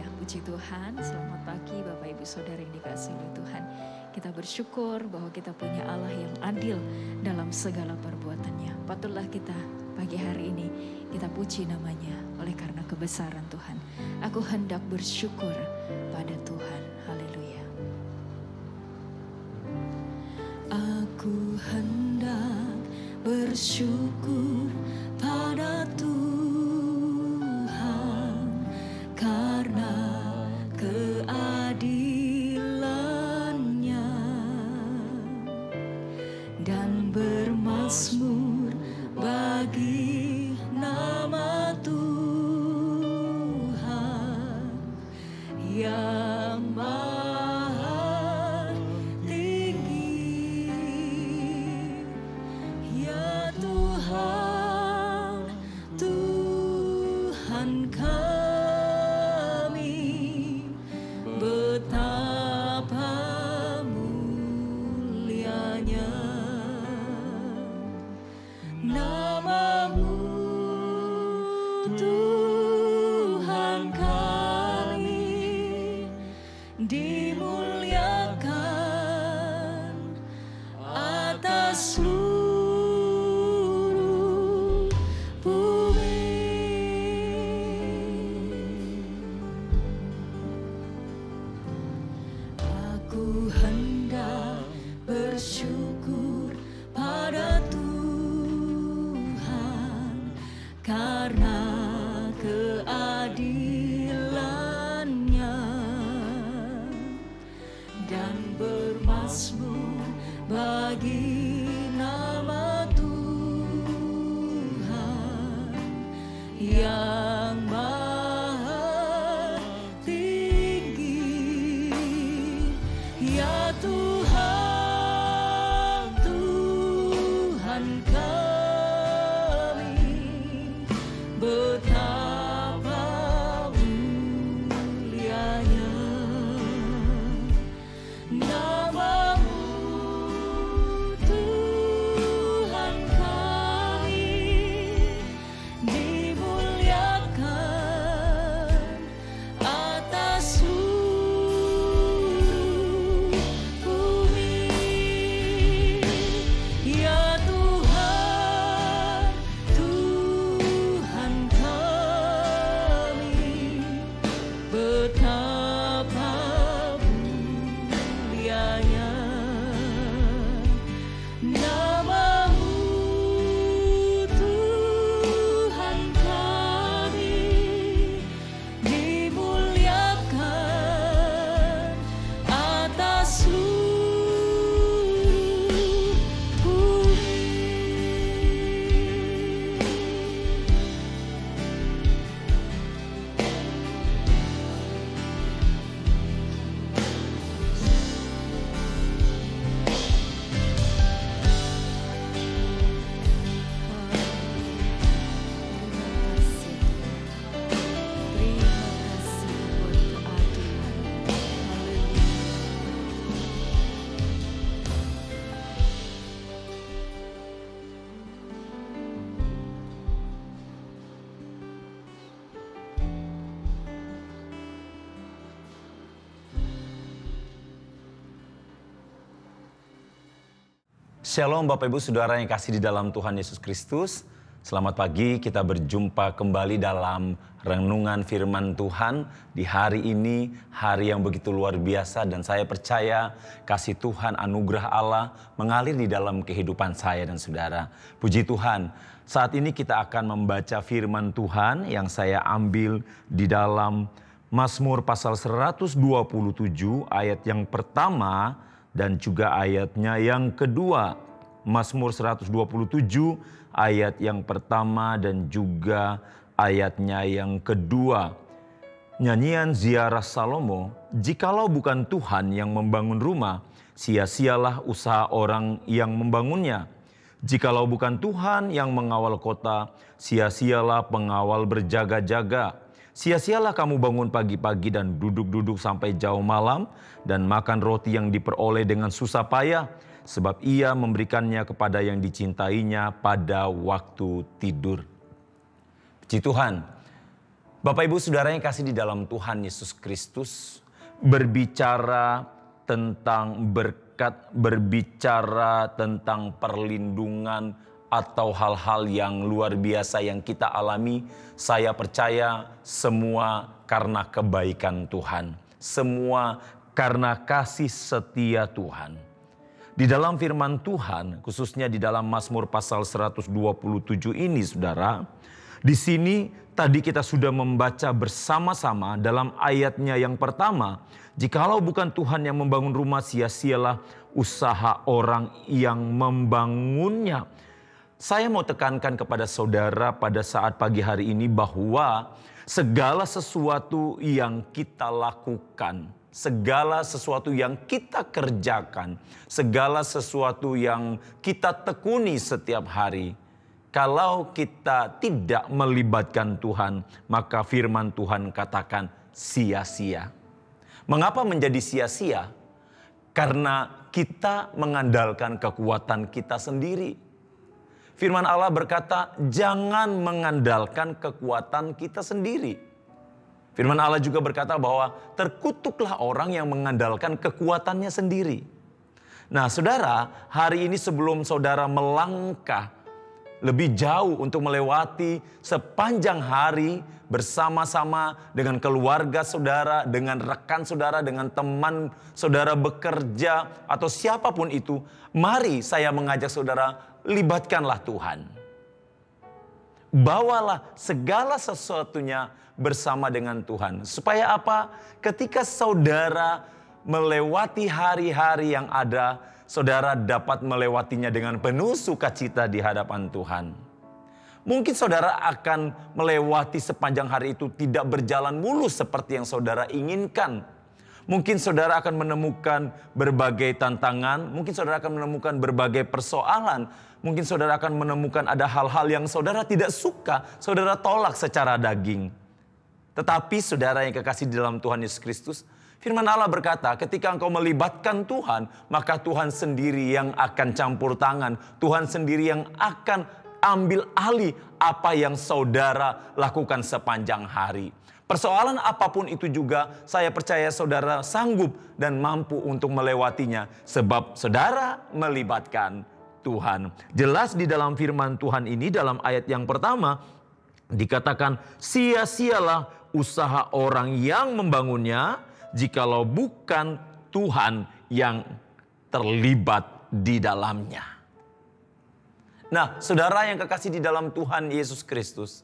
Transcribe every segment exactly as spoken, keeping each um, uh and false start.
Puji Tuhan, selamat pagi Bapak Ibu Saudara yang dikasihi oleh Tuhan. Kita bersyukur bahwa kita punya Allah yang adil dalam segala perbuatannya. Patutlah kita pagi hari ini kita puji namanya oleh karena kebesaran Tuhan. Aku hendak bersyukur pada Tuhan. Haleluya. Aku hendak bersyukur pada Tuhan karena keadilannya dan bermazmur bagi nama Tuhan yang maha tinggi. Ya Tuhan, Tuhan kami, betapa mulianya nama-Mu, Tuhan kami, dimuliakan atas seluruh bumi. Aku hendak bersyukur pada Tuhan karena keadilannya dan bermazmur bagi nama Tuhan yang maha tinggi. Ya Tuhan, Tuhan kami, betapa mulianya nama-Mu, Tuhan kami, dimuliakan atas seluruh bumi. Ya Tuhan, Tuhan kami, betapa mulianya nama-Mu, Tuhan kami, dimuliakan atas seluruh bumi. Terima kasih buat keadilan. Haleluya. Shalom Bapak Ibu Saudara yang kasih di dalam Tuhan Yesus Kristus. Selamat pagi, kita berjumpa kembali dalam renungan firman Tuhan. Di hari ini, hari yang begitu luar biasa dan saya percaya kasih Tuhan, anugerah Allah mengalir di dalam kehidupan saya dan saudara. Puji Tuhan, saat ini kita akan membaca firman Tuhan yang saya ambil di dalam Mazmur pasal seratus dua puluh tujuh ayat yang pertama dan juga ayatnya yang kedua. Mazmur seratus dua puluh tujuh ayat yang pertama dan juga ayatnya yang kedua. Nyanyian Ziarah Salomo, jikalau bukan Tuhan yang membangun rumah, sia-sialah usaha orang yang membangunnya. Jikalau bukan Tuhan yang mengawal kota, sia-sialah pengawal berjaga-jaga. Sia-sialah kamu bangun pagi-pagi dan duduk-duduk sampai jauh malam dan makan roti yang diperoleh dengan susah payah, sebab ia memberikannya kepada yang dicintainya pada waktu tidur. Puji Tuhan, Bapak Ibu Saudara yang kasih di dalam Tuhan Yesus Kristus, berbicara tentang berkat, berbicara tentang perlindungan atau hal-hal yang luar biasa yang kita alami, saya percaya semua karena kebaikan Tuhan, semua karena kasih setia Tuhan. Di dalam firman Tuhan, khususnya di dalam Mazmur pasal seratus dua puluh tujuh ini, Saudara, di sini tadi kita sudah membaca bersama-sama dalam ayatnya yang pertama, jikalau bukan Tuhan yang membangun rumah, sia-sialah usaha orang yang membangunnya. Saya mau tekankan kepada saudara pada saat pagi hari ini bahwa segala sesuatu yang kita lakukan, segala sesuatu yang kita kerjakan, segala sesuatu yang kita tekuni setiap hari, kalau kita tidak melibatkan Tuhan, maka firman Tuhan katakan sia-sia. Mengapa menjadi sia-sia? Karena kita mengandalkan kekuatan kita sendiri. Firman Allah berkata, jangan mengandalkan kekuatan kita sendiri. Firman Allah juga berkata bahwa terkutuklah orang yang mengandalkan kekuatannya sendiri. Nah, saudara, hari ini sebelum saudara melangkah lebih jauh untuk melewati sepanjang hari bersama-sama dengan keluarga saudara, dengan rekan saudara, dengan teman saudara bekerja atau siapapun itu, mari saya mengajak saudara, libatkanlah Tuhan. Bawalah segala sesuatunya bersama dengan Tuhan. Supaya apa? Ketika saudara melewati hari-hari yang ada, saudara dapat melewatinya dengan penuh sukacita di hadapan Tuhan. Mungkin saudara akan melewati sepanjang hari itu tidak berjalan mulus seperti yang saudara inginkan. Mungkin saudara akan menemukan berbagai tantangan, mungkin saudara akan menemukan berbagai persoalan. Mungkin saudara akan menemukan ada hal-hal yang saudara tidak suka, saudara tolak secara daging. Tetapi saudara yang kekasih di dalam Tuhan Yesus Kristus, firman Allah berkata, ketika engkau melibatkan Tuhan, maka Tuhan sendiri yang akan campur tangan. Tuhan sendiri yang akan ambil alih apa yang saudara lakukan sepanjang hari. Persoalan apapun itu juga, saya percaya saudara sanggup dan mampu untuk melewatinya. Sebab saudara melibatkan Tuhan. Jelas di dalam firman Tuhan ini, dalam ayat yang pertama, dikatakan sia-sialah usaha orang yang membangunnya, jikalau bukan Tuhan yang terlibat di dalamnya. Nah, saudara yang kekasih di dalam Tuhan Yesus Kristus,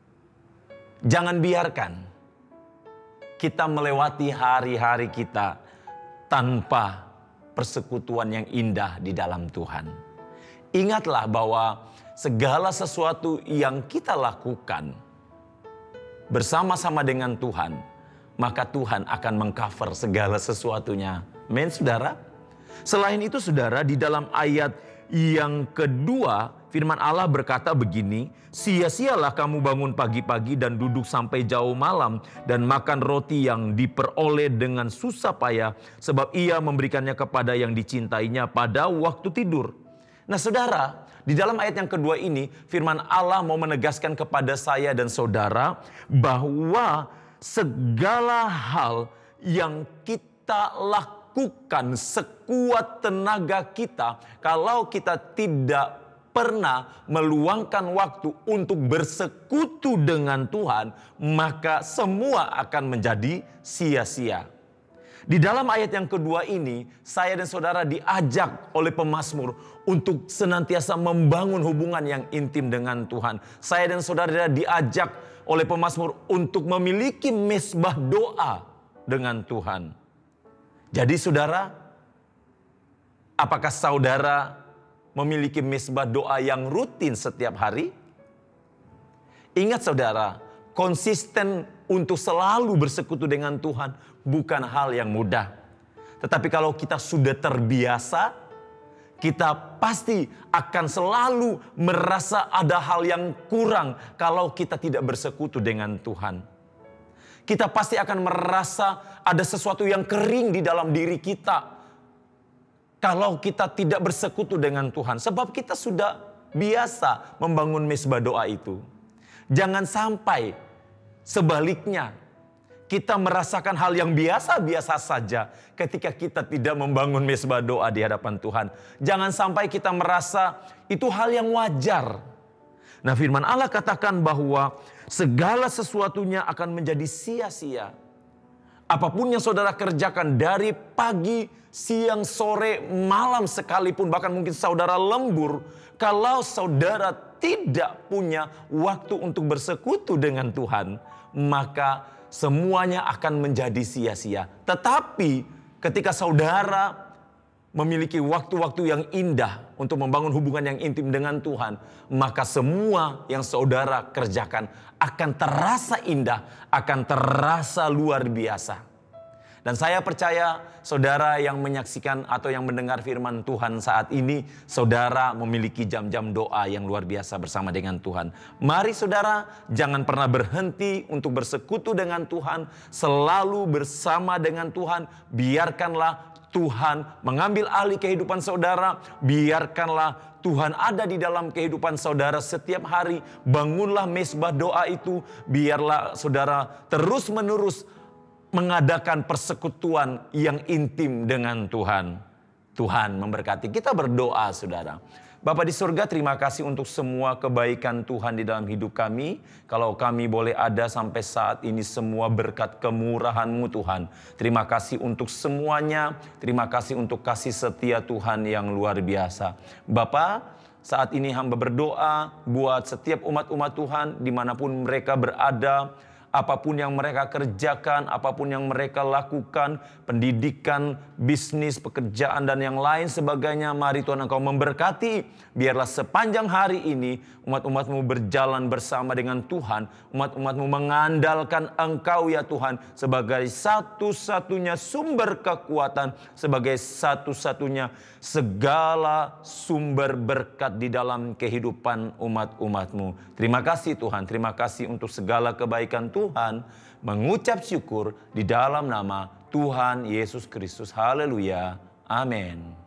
jangan biarkan kita melewati hari-hari kita tanpa persekutuan yang indah di dalam Tuhan. Ingatlah bahwa segala sesuatu yang kita lakukan bersama-sama dengan Tuhan, maka Tuhan akan mengcover segala sesuatunya. Amin, saudara. Selain itu, saudara, di dalam ayat yang kedua, firman Allah berkata begini, sia-sialah kamu bangun pagi-pagi dan duduk sampai jauh malam dan makan roti yang diperoleh dengan susah payah, sebab ia memberikannya kepada yang dicintainya pada waktu tidur. Nah, saudara, di dalam ayat yang kedua ini, firman Allah mau menegaskan kepada saya dan saudara bahwa segala hal yang kita lakukan sekuat tenaga kita, kalau kita tidak pernah meluangkan waktu untuk bersekutu dengan Tuhan, maka semua akan menjadi sia-sia. Di dalam ayat yang kedua ini, saya dan saudara diajak oleh pemazmur untuk senantiasa membangun hubungan yang intim dengan Tuhan. Saya dan saudara diajak oleh pemazmur untuk memiliki mezbah doa dengan Tuhan. Jadi saudara, apakah saudara memiliki mezbah doa yang rutin setiap hari? Ingat saudara, konsisten untuk selalu bersekutu dengan Tuhan bukan hal yang mudah. Tetapi kalau kita sudah terbiasa, kita pasti akan selalu merasa ada hal yang kurang kalau kita tidak bersekutu dengan Tuhan. Kita pasti akan merasa ada sesuatu yang kering di dalam diri kita kalau kita tidak bersekutu dengan Tuhan. Sebab kita sudah biasa membangun mezbah doa itu. Jangan sampai Sebaliknya, kita merasakan hal yang biasa-biasa saja ketika kita tidak membangun mezbah doa di hadapan Tuhan. Jangan sampai kita merasa itu hal yang wajar. Nah, firman Allah katakan bahwa segala sesuatunya akan menjadi sia-sia. Apapun yang saudara kerjakan dari pagi, siang, sore, malam sekalipun, bahkan mungkin saudara lembur, kalau saudara tidak punya waktu untuk bersekutu dengan Tuhan, maka semuanya akan menjadi sia-sia. Tetapi ketika saudara memiliki waktu-waktu yang indah untuk membangun hubungan yang intim dengan Tuhan, maka semua yang saudara kerjakan akan terasa indah, akan terasa luar biasa. Dan saya percaya saudara yang menyaksikan atau yang mendengar firman Tuhan saat ini, saudara memiliki jam-jam doa yang luar biasa bersama dengan Tuhan. Mari saudara, jangan pernah berhenti untuk bersekutu dengan Tuhan, selalu bersama dengan Tuhan. Biarkanlah Tuhan mengambil alih kehidupan saudara, biarkanlah Tuhan ada di dalam kehidupan saudara setiap hari. Bangunlah mezbah doa itu, biarlah saudara terus-menerus mengadakan persekutuan yang intim dengan Tuhan. Tuhan memberkati. Kita berdoa saudara. Bapa di surga, terima kasih untuk semua kebaikan Tuhan di dalam hidup kami. Kalau kami boleh ada sampai saat ini semua berkat kemurahan-Mu Tuhan. Terima kasih untuk semuanya. Terima kasih untuk kasih setia Tuhan yang luar biasa. Bapa, saat ini hamba berdoa buat setiap umat-umat Tuhan dimanapun mereka berada. Apapun yang mereka kerjakan, apapun yang mereka lakukan, pendidikan, bisnis, pekerjaan, dan yang lain sebagainya. Mari Tuhan Engkau memberkati. Biarlah sepanjang hari ini umat-umat-Mu berjalan bersama dengan Tuhan. Umat-umat-Mu mengandalkan Engkau ya Tuhan sebagai satu-satunya sumber kekuatan, sebagai satu-satunya segala sumber berkat di dalam kehidupan umat-umat-Mu. Terima kasih Tuhan, terima kasih untuk segala kebaikan Tuhan. Mengucap syukur di dalam nama Tuhan Yesus Kristus. Haleluya. Amin.